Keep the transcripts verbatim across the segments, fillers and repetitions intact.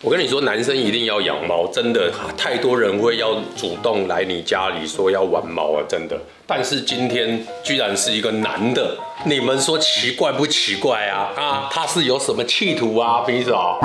我跟你说，男生一定要养猫，真的太多人会要主动来你家里说要玩猫啊，真的。但是今天居然是一个男的，你们说奇怪不奇怪啊？啊，他是有什么企图啊，比手？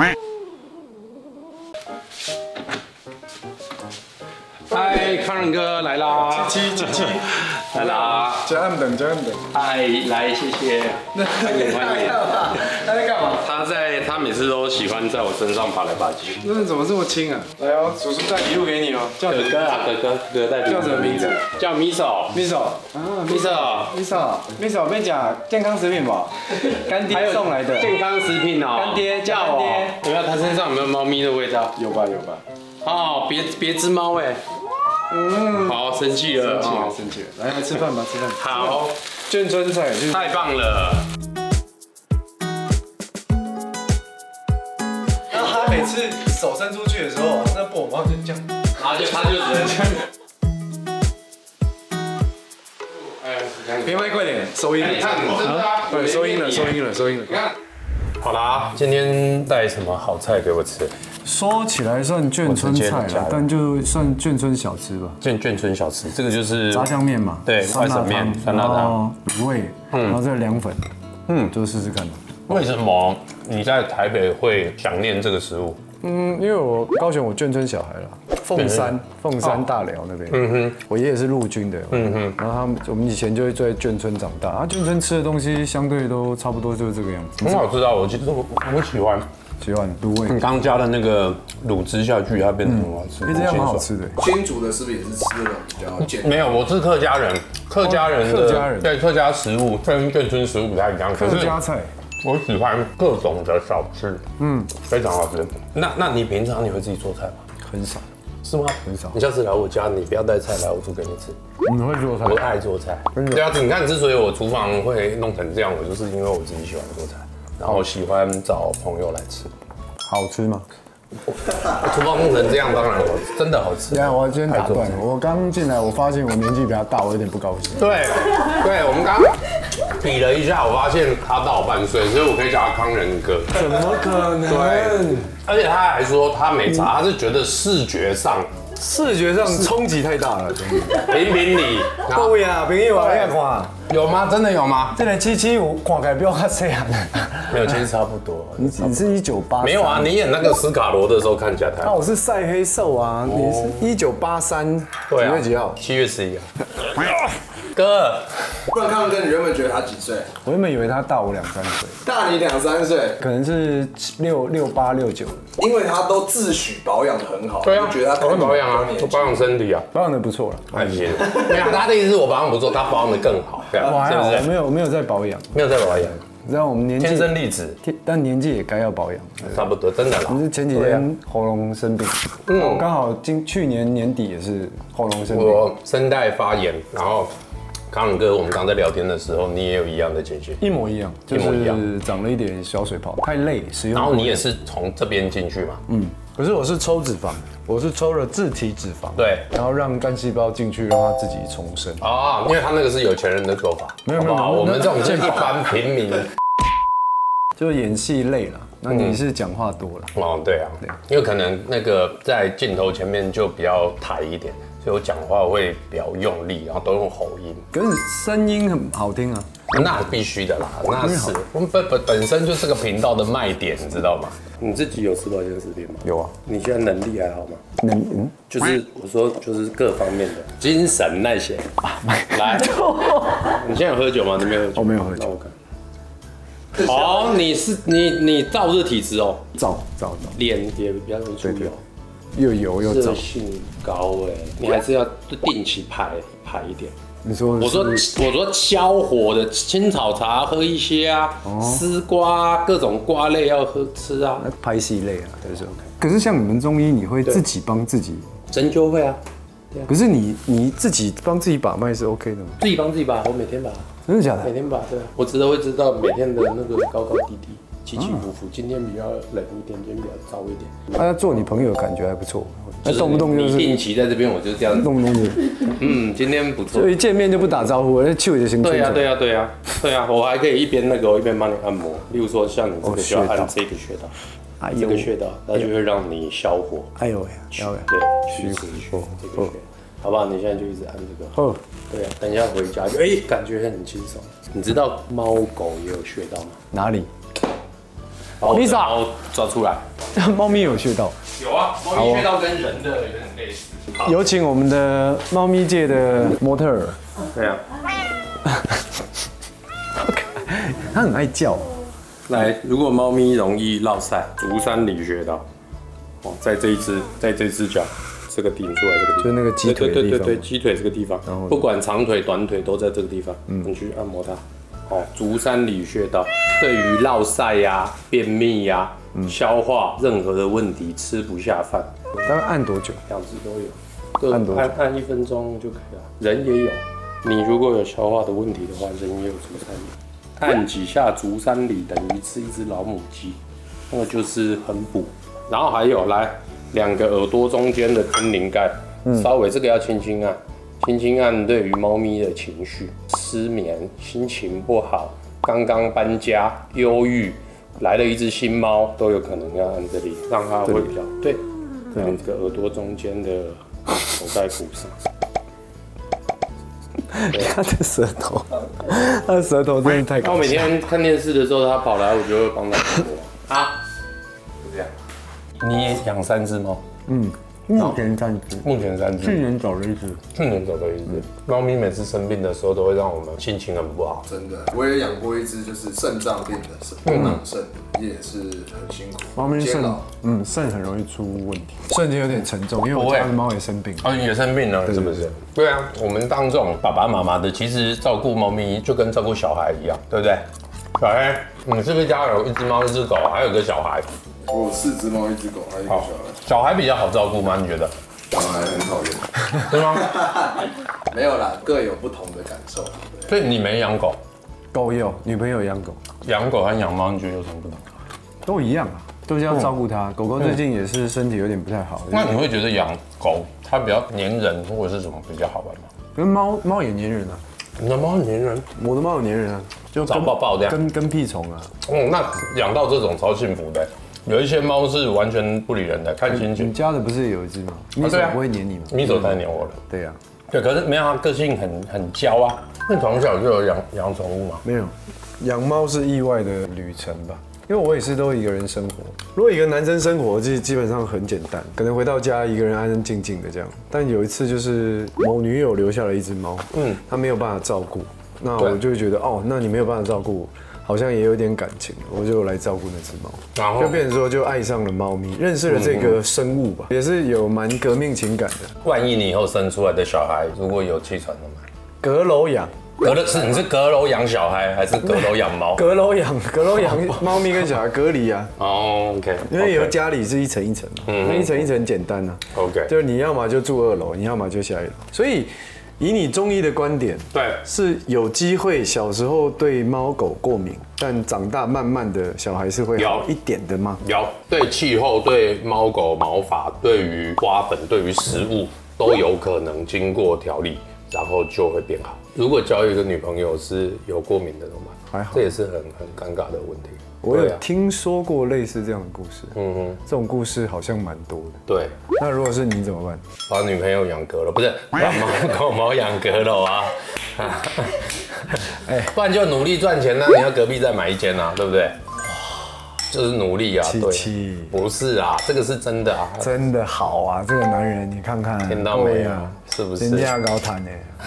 嗨，康仁哥来啦！ 七七七， 来啦！ 加暗等，加暗等。 嗨，来，谢谢，欢迎欢迎。 他在干嘛？ 他在，他每次都喜欢在我身上爬来爬去。 那怎么这么轻啊？来哦，叔叔带礼物给你哦。叫哥哥啊，哥哥，哥哥带礼物。 叫什么名字？ 叫米手。 米手啊， 米手， 米手，米手，别讲健康食品吧？干爹送来的健康食品哦。 干爹叫干我。 有没有？他身上有没有猫咪的味道？ 有吧，有吧。 哦，别别只猫哎。嗯。好，生气了。 生气了，生气了。来来吃饭吧，吃饭。 好。 眷村菜就是。 太棒了。 然后他每次手伸出去的时候，那布偶猫就这样， 然后就他就只能这样。 别麦快点，收音了。对，收音了，收音了，收音了。 你看。好啦，今天带什么好菜给我吃？ 说起来算眷村菜了，但就算眷村小吃吧。 眷眷村小吃，这个就是炸酱面嘛， 对，外省面、酸辣汤、 卤味，然后再凉粉，嗯，就试试看。 为什么你在台北会想念这个食物？ 嗯，因为我高雄我眷村小孩了，凤山凤山大寮那边，嗯哼，我爷爷是陆军的，嗯哼，然后他们我们以前就会在眷村长大，啊，眷村吃的东西相对都差不多就是这个样子， 很好吃啊，我其实我我喜欢。 喜欢卤味， 你刚加的那个卤汁下去，它变得很好吃。 哎，这样蛮好吃的。 新竹的是不是也是吃那种比较简单？ 没有，我是客家人，客家人的客家人对客家食物跟眷村食物不太一样。 客家菜， 我喜欢各种的小吃，嗯，非常好吃。那那你平常你会自己做菜吗？ 很少， 是吗？ 很少。 你下次来我家，你不要带菜来，我煮给你吃。 你会做菜？ 我爱做菜。对啊，你看，之所以我厨房会弄成这样，我就是因为我自己喜欢做菜，然后喜欢找朋友来吃。 好吃吗？ 厨房弄成这样，当然好吃，真的好吃。 你看，我今天打断，我刚进来，我发现我年纪比他大，我有点不高兴。 对，对，我们刚刚比了一下，我发现他大我半岁，所以我可以叫他康仁哥。 怎么可能？ 对，而且他还说他没查，他是觉得视觉上。 视觉上冲击太大了，真的。 评评理， 对呀，朋友啊，你看， 有吗？真的有吗？ 这个七七五看起来比我较细啊。 没有，其实差不多。 你你是一九八？ 没有啊，你演那个斯卡罗的时候看起来太。 那我是晒黑瘦啊，你是一九八三，几月几号？ 七月十一啊。哥， 不然康哥，你原本觉得他几岁？ 我原本以为他大我两三岁， 大你两三岁， 可能是六六八六九， 因为他都自诩保养的很好， 对啊， 觉得他会保养啊，都保养身体啊， 保养的不错了。 还行，没有，他的意思是我保养不错，他保养的更好， 我还好， 是不是？ 我没有没有在保养， 没有在保养， 然后我们年纪天生丽质， 但年纪也该要保养， 差不多，真的啦。 我是前几天喉咙生病，嗯，刚好今去年年底也是喉咙生病， 我声带发炎，然后。康仁哥，我们刚在聊天的时候，你也有一样的解决， 一模一样，就是长了一点小水泡，太累使用。 然后你也是从这边进去嘛？嗯， 可是我是抽脂肪，我是抽了自体脂肪， 对， 然后让干细胞进去，让它自己重生。 啊，因为他那个是有钱人的做法， 没有没有， 我们这种是一般平民， 就演戏累了，那你是讲话多了。 哦，对啊，因为可能那个在镜头前面就比较抬一点。所以我讲话会比较用力，然后都用喉音。 可是声音很好听啊， 那必须的啦，那是我们本本本身就是个频道的卖点，你知道吗？你自己有吃保健食品吗？ 有啊。 你现在能力还好吗？ 能嗯， 就是我说就是各方面的精神那些啊。来，你现在有喝酒吗？你没有喝酒？ 我没有喝酒。 那我看。哦，你是你你燥热体质哦？ 燥燥燥， 脸也比较容易出油。 又油又热性高哎，你还是要定期排排一点。 你说我说我说消火的青草茶喝一些啊，丝瓜各种瓜类要喝吃啊， 拍戏类啊都是 OK。可是像你们中医，你会自己帮自己针灸会啊？ 可是你你自己帮自己把脉是 OK 的吗？ 自己帮自己把，我每天把。 真的假的？ 每天把，对，我知道会知道每天的那个高高低低。起起伏伏，今天比较冷一点，今天比较燥一点。 他做你朋友感觉还不错，那动不动就是定期在这边，我就这样， 动不动就， 嗯，今天不错。 就一见面就不打招呼，那气味就行。 对呀，对呀，对呀，对呀，我还可以一边那个一边帮你按摩，例如说像你这个需要按这个穴道， 哎呦这个穴道，它就会让你消火。 哎呦喂，要对，虚实穴这个穴，好不好？你现在就一直按这个。 哦， 对啊，等一下回家就哎，感觉很轻松。你知道猫狗也有穴道吗？ 哪里？ 把我的 Lisa 猫抓出来。 猫咪有穴道。 有啊，猫咪穴道跟人的有点类似。 有请我们的猫咪界的模特儿。 对啊。 它很爱叫。 来，如果猫咪容易落晒，足三里穴道，哦，在这一只，在这只脚这个顶出来这个地方， 就是那个鸡腿的地方。 对对对对，鸡腿这个地方，然后不管长腿短腿都在这个地方，嗯，你去按摩它。哦，足三里穴道对于落晒呀、便秘呀、消化任何的问题，吃不下饭， 大概按多久？ 两只都有，各按多久按按一分钟就可以了。人也有，你如果有消化的问题的话，人也有足三里。按几下足三里等于吃一只老母鸡，那个就是很补。然后还有来两个耳朵中间的天灵盖，稍微这个要轻轻按，轻轻按对于猫咪的情绪、失眠、心情不好、刚刚搬家、忧郁，来了一只新猫，都有可能要按这里，让它会比较对，按这个耳朵中间的口盖骨上。 它的舌头，它的舌头真的太搞笑。 我每天看电视的时候，它跑来，我就会帮它按摩啊，就这样。你也养三只猫？ 嗯，目前三只， 目前三只。 去年找了一只， 去年找到一只。猫咪每次生病的时候，都会让我们心情很不好。 真的，我也养过一只，就是肾脏病的，功能肾也是很辛苦。 猫咪肾，嗯，肾很容易出问题，瞬间有点沉重，因为我家的猫也生病。 哦，也生病了，是不是？对啊，我们当这种爸爸妈妈的，其实照顾猫咪就跟照顾小孩一样，对不对？小黑，你是不是家有一只猫、一只狗，还有一个小孩？ 我有四只猫，一只狗，还有一个小孩。 小孩比较好照顾吗？你觉得？ 小孩很讨厌， 是吗？ 没有啦，各有不同的感受。 所以你没养狗， 狗有，女朋友养狗， 养狗和养猫，你觉得有什么不同？ 都一样啊，都是要照顾它。狗狗最近也是身体有点不太好。 那你会觉得养狗它比较黏人，或者是什么比较好玩吗？ 跟猫猫也黏人啊， 你的猫很黏人， 我的猫很黏人啊，就找抱抱这样， 跟跟屁虫啊。 哦，那养到这种超幸福的。有一些猫是完全不理人的，看心情。 你家的不是有一只吗？米手不会黏你吗？ 米手太黏我了。 对呀。 对，可是没有，它个性很很娇啊。那从小就有养养宠物吗？ 没有，养猫是意外的旅程吧。因为我也是都一个人生活。如果一个男生生活，基基本上很简单，可能回到家一个人安安静静的这样。但有一次就是某女友留下了一只猫，嗯，她没有办法照顾，那我就觉得哦，那你没有办法照顾。好像也有点感情，我就来照顾那只猫，就变成说就爱上了猫咪，认识了这个生物吧，也是有蛮革命情感的。 万一你以后生出来的小孩如果有气喘怎么办？ 阁楼养， 阁楼是你是阁楼养小孩还是阁楼养猫？ 阁楼养，阁楼养猫咪跟小孩隔离啊。 哦 ，OK， 因为有家里是一层一层，那一层一层简单啊。 OK， 就是你要么就住二楼，你要么就下一楼，所以。以你中医的观点， 对， 是有机会小时候对猫狗过敏，但长大慢慢的小孩是会好一点的吗？ 有，对气候、对猫狗毛发、对于花粉、对于食物都有可能经过调理，然后就会变好。如果交一个女朋友是有过敏的怎么办？ 还好， 这也是很很尴尬的问题。 我有听说过类似这样的故事，嗯哼，这种故事好像蛮多的。 对， 那如果是你怎么办？ 把女朋友养阁楼，不是把猫狗猫养阁楼啊？哎，不然就努力赚钱，那你要隔壁再买一间啊，对不对？就是努力啊，对，不是啊，这个是真的啊， 真的好啊，这个男人你看看， 听到没有？是不是？ 人家高谈呢？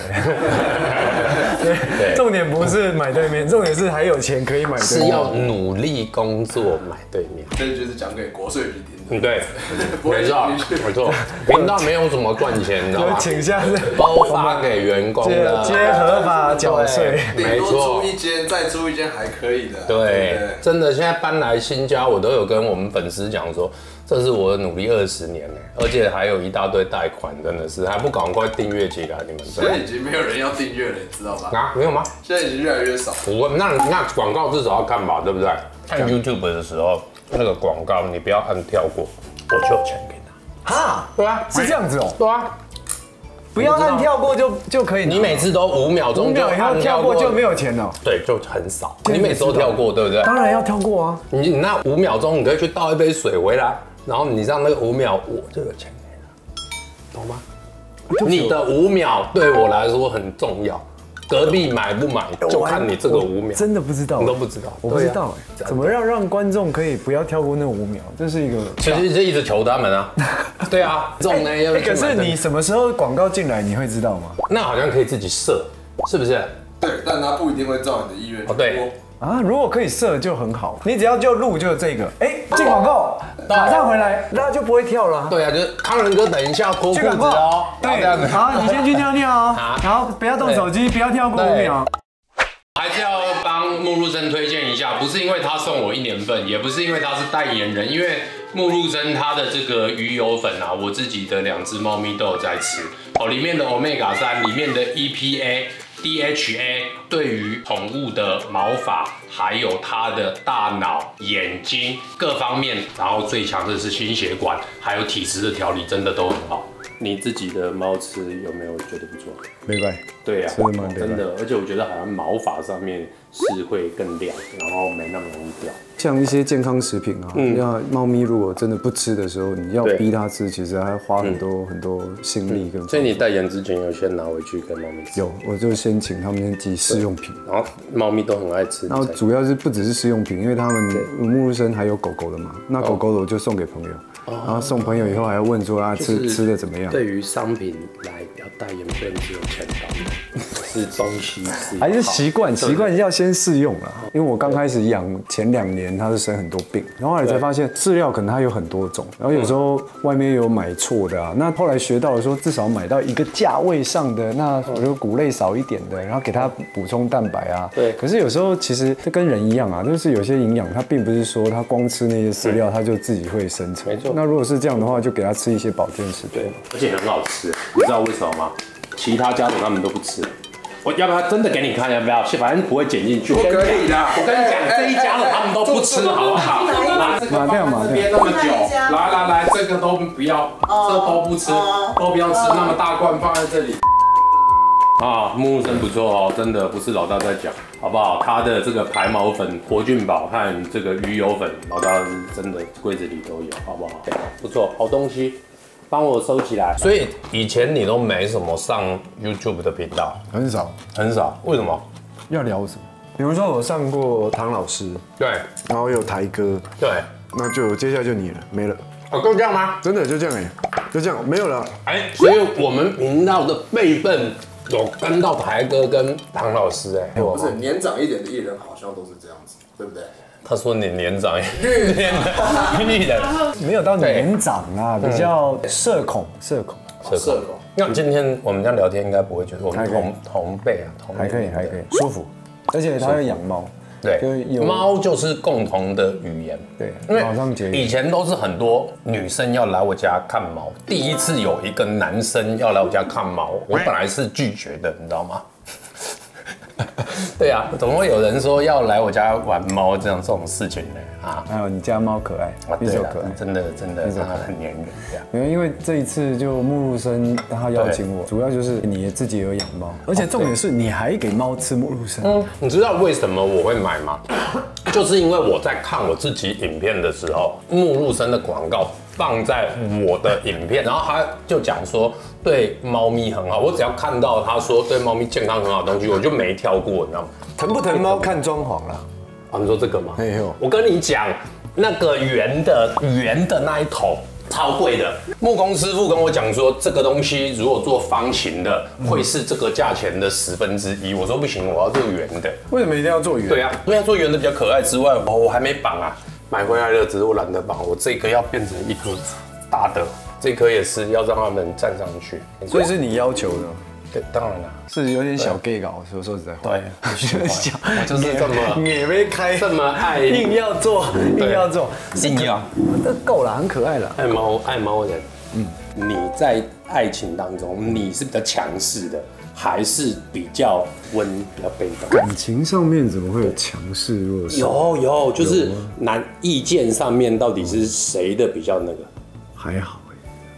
对，重点不是买对面，重点是还有钱可以买对面， 是要努力工作买对面。 这就是讲给国税局听的。 嗯，对，没错，没错。频道没有怎么赚钱，你知道吗？ 请下都发给员工的， 皆合法缴税， 没错。租一间再租一间还可以的。 对，真的，现在搬来新家，我都有跟我们粉丝讲说，这是我的努力二十年呢，而且还有一大堆贷款，真的是还不赶快订阅起来，你们。 现在已经没有人要订阅了，你知道吧？ 啊，没有吗？ 现在已经越来越少。 我那那广告至少要看吧，对不对？看 YouTube 的时候，那个广告你不要按跳过，我就有钱给他。 哈， 对啊， 是这样子哦。 对啊， 不要按跳过就就可以。 你每次都五秒钟， 五秒以后跳过就没有钱了。 对，就很少。你每次都跳过，对不对？ 当然要跳过啊。 你你那五秒钟，你可以去倒一杯水回来，然后你让那个五秒，我就有钱给了，懂吗？你的五秒对我来说很重要。隔壁买不买就看你这个五秒， 真的不知道， 你都不知道， 我不知道哎，怎么让让观众可以不要跳过那五秒？这是一个， 其实就一直求他们啊，对啊，这种呢要。 可是你什么时候广告进来你会知道吗？ 那好像可以自己设，是不是？ 对，但它不一定会照你的意愿。 哦，对。 啊，如果可以设就很好，你只要就录就这个，哎，进广告，马上回来，那就不会跳了。 对啊，就是康仁哥，等一下脱裤子哦。 对，好，你先去尿尿哦，然后不要动手机，不要跳过五秒。 还是要帮目录生推荐一下，不是因为他送我一年份，也不是因为他是代言人，因为目录生他的这个鱼油粉啊，我自己的两只猫咪都有在吃哦，里面的 Omega 三，里面的 E P A。D H A 对于宠物的毛发，还有它的大脑、眼睛各方面，然后最强的是心血管，还有体质的调理，真的都很好。你自己的猫吃有没有觉得不错？ 没白， 对呀、 啊， 真的，而且我觉得好像毛发上面是会更亮，然后没那么容易掉。 像一些健康食品啊，嗯，要猫咪如果真的不吃的时候，你要逼它吃，其实还花很多、嗯、很多心力跟。 所以你代言之前有先拿回去给猫咪吃？ 有，我就先请他们先寄试用品， 然后猫咪都很爱吃。 然后主要是不只是试用品，因为他们目录生还有狗狗的嘛，那狗狗的我就送给朋友。哦、然后送朋友以后还要问说啊吃、就是、吃的怎么样？ 对于商品来要代言，不能只有钱包，是东西是还是习惯习惯要先试用啦。因为我刚开始养前两年，它是生很多病，然后后来才发现饲料可能它有很多种，然后有时候外面有买错的啊。那后来学到了说，至少买到一个价位上的，那比如谷类少一点的，然后给它补充蛋白啊。 对。 可是有时候其实这跟人一样啊，就是有些营养它并不是说它光吃那些饲料它就自己会生成。 没错。 那如果是这样的话，就给它吃一些保健食品， 而且很好吃。你知道为什么吗？其他家的他们都不吃。我要不要真的给你看？要不要？反正不会剪进去。 不可以的。 我跟你讲，这一家的他们都不吃，好不好？来，这个放在这边那么久，来来来，这个都不要，这都不吃，都不要吃，那么大罐放在这里。啊，目录生不错哦，真的不是老大在讲，好不好？它的这个排毛粉、活菌宝和这个鱼油粉，老大是真的柜子里都有，好不好？不错，好东西。帮我收起来。 所以以前你都没什么上 YouTube 的频道， 很少很少。为什么？ 要聊什么？比如说我上过唐老师， 对， 然后有台哥， 对， 那就接下来就你了，没了。 哦，就这样吗？ 真的就这样哎，就这样，没有了。 哎，所以我们频道的辈分有跟到台哥跟唐老师哎， 不是年长一点的艺人好像都是这样子，对不对？ 他说你年长一点的艺人， 没有到年长啊，比较社恐，社恐， 社恐。 那今天我们这样聊天，应该不会觉得我们同同辈啊，同还可以，还可以，舒服。而且他会养猫， 对，猫就是共同的语言， 对， 因为以前都是很多女生要来我家看猫，第一次有一个男生要来我家看猫，我本来是拒绝的，你知道吗？对啊，怎么会有人说要来我家玩猫这样这种事情呢？啊， 还有你家猫可爱， 一手可爱，真的真的，它很黏人这样。 没有，因为这一次就目录生他邀请我，主要就是你自己有养猫，而且重点是你还给猫吃目录生。 嗯，你知道为什么我会买吗？就是因为我在看我自己影片的时候，目录生的广告放在我的影片，然后他就讲说对猫咪很好，我只要看到他说对猫咪健康很好的东西，我就没跳过，你知道吗？ 疼不疼猫看装潢啦。 啊，你说这个吗？ 没有。 我跟你讲，那个圆的圆的那一桶超贵的。木工师傅跟我讲说，这个东西如果做方形的，会是这个价钱的十分之一。我说不行，我要做圆的。 为什么一定要做圆？ 对啊，因为做圆的比较可爱之外，哦，我还没绑啊，买回来了，只是我懒得绑。我这个要变成一颗大的，这颗也是要让他们站上去。 所以是你要求的。 对，当然了， 是有点小 gay 搞，说说实在话。 对，我就是这么也没开， 这么爱， 硬要做，硬要做， 硬要， 这够了，很可爱了。 爱猫爱猫人， 嗯，你在爱情当中，你是比较强势的，还是比较温、比较被动？ 感情上面怎么会有强势弱势？ 有有，就是男意见上面到底是谁的比较那个？ 还好。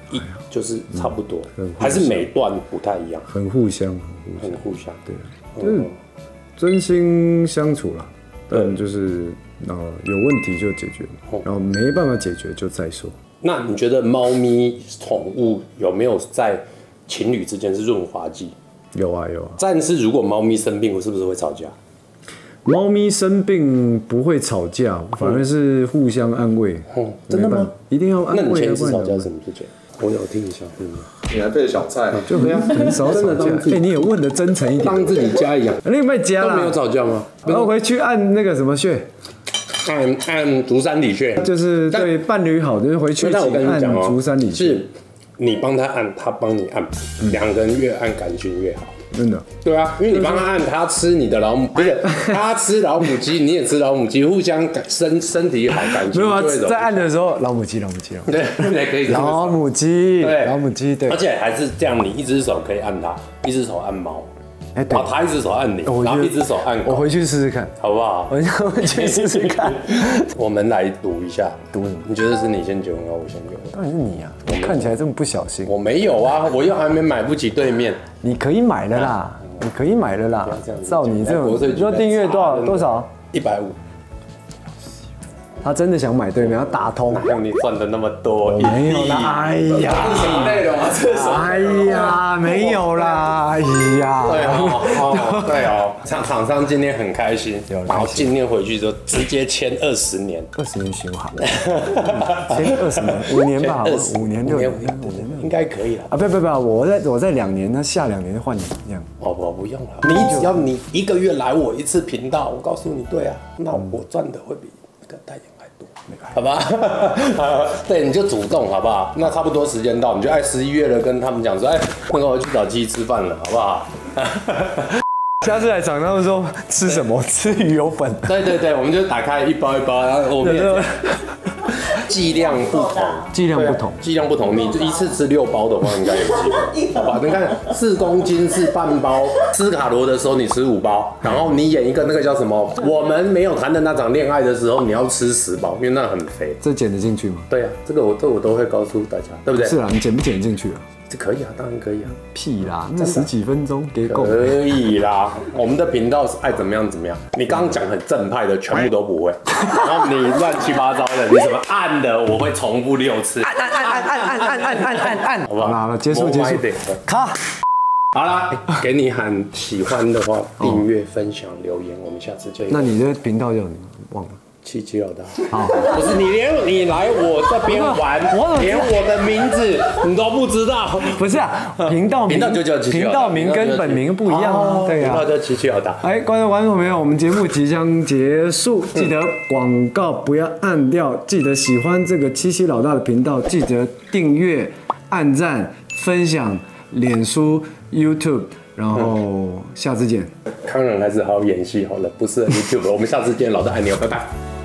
一就是差不多，还是每段不太一样， 很互相， 很互相， 对，就是真心相处啦。但就是呃有问题就解决，然后没办法解决就再说。 那你觉得猫咪宠物有没有在情侣之间是润滑剂？ 有啊有啊。 但是如果猫咪生病，我是不是会吵架？ 猫咪生病不会吵架，反而是互相安慰。 嗯，真的吗？ 一定要安慰。 那你前一次吵架是什么事情？我有听一下，嗯， 你还配小菜， 就很很少吵架。哎，你也问的真诚一点， 当自己家一样。 你有没有加啦？ 都没有吵架吗？ 然后回去按那个什么穴， 按按足三里穴， 就是对伴侣好，就是回去那我跟你按讲哦， 足三里穴。 是你帮他按，他帮你按，两个人越按感情越好。 真的。 对啊，因为你帮他按，他吃你的老母，不是他吃老母鸡，你也吃老母鸡，互相感身身体好，感情没有啊就会， 在按的时候，老母鸡，老母鸡，老母鸡， 对对可以这么说老母鸡， 对老母鸡，对而。且还是这样，你一只手可以按它，一只手按猫， 哎，对然后，他一只手按你， 我觉得然后一只手按狗， 我回去试试看， 好不好？ 我回去试试看。 我们来赌一下， 赌什么？ 你觉得是你先结婚，还是我先结婚？ 当然是你啊！我看起来这么不小心， 我没有啊，我又还没买不起对面。 你可以买了啦，你可以买了啦这样。子照你这种， 国税局你说订阅多少多少？ 一百五， 他真的想买对面，要打通。 让你赚的那么多， 没有啦，哎呀， 什么内容啊？这是什么？ 哎呀，没有啦，哎呀。 对哦，哦对哦，厂厂商今天很开心，然后今天回去之后直接签二十年， 二十年循环，先二十年，五年吧， 二十五年六年，五年应该可以了。 啊！不不不，我在我在两年，那下两年就换你这样。 哦不不用了，你只要你一个月来我一次频道，我告诉你，对啊，那我赚的会比那个代言还多，好吧？对，你就主动好不好？那差不多时间到，你就哎十一月了，跟他们讲说，哎，那个我去找鸡吃饭了，好不好？ 下次来厂他们说吃什么？吃鱼油粉。 对对对，我们就打开一包一包，然后我们也这样剂量不同， 剂量不同， 剂量不同，你就一次吃六包的话，应该有机会，好吧？你看四公斤是半包，斯卡罗的时候你吃五包，然后你演一个那个叫什么？我们没有谈的那场恋爱的时候，你要吃十包，因为那很肥。 这剪得进去吗？ 对啊，这个我这我都会告诉大家，对不对？ 是啊，你剪不剪得进去啊？ 这可以啊，当然可以啊。 屁啦，那十几分钟给够。 可以啦，我们的频道是爱怎么样怎么样。你刚刚讲很正派的，全部都不会，然后你乱七八糟的，你什么按的，我会重复六次， 按按按按按按按按按按按， 好不好？ 好了，结束结束。卡。 好啦，给你喊喜欢的话，订阅、分享、留言，我们下次见。 那你的频道叫什么？忘了。 七七老大， 好， 不是你连你来我这边玩，连我的名字你都不知道。 不是啊，频道频道就叫七七频老大道名跟本名不一样啊，对啊。 频道叫七七老大。 哎，观众观众朋友，我们节目即将结束，记得广告不要按掉，记得喜欢这个七七老大的频道，记得订阅、按赞、分享、脸书、YouTube， 然后下次见。 康仁还是好好演戏好了，不适合 YouTube。我们下次见，老大爱你哦，拜拜。